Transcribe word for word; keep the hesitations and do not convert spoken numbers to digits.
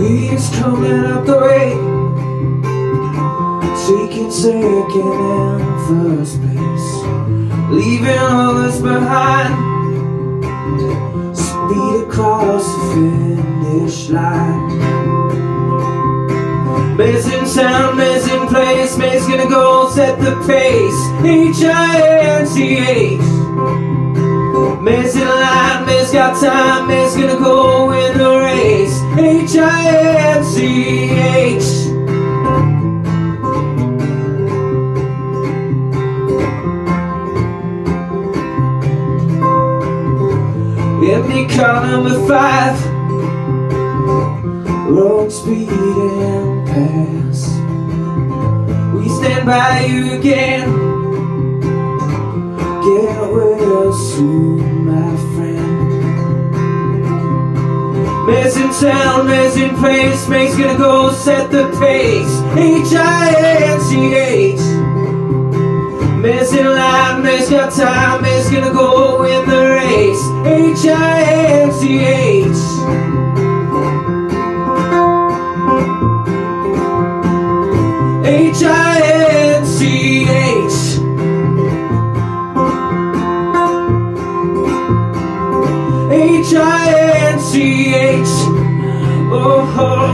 Leaves coming up the way, taking second and first place, leaving others behind. Speed across the finish line. Mays in town, Mays in place, Mays gonna go set the pace. H I N C H Mays in line, Mays got time, Mays gonna go win the race. H I N C H Indycar number five, road speed and pass. We stand by you again. Get well soon, my friend. Mays in town, Mays in place, Mays gonna go set the pace. H I N C H Mays in line, Mays got time, Mays gonna go win the race. H I N C H H I N C H H I N C H Oh, oh.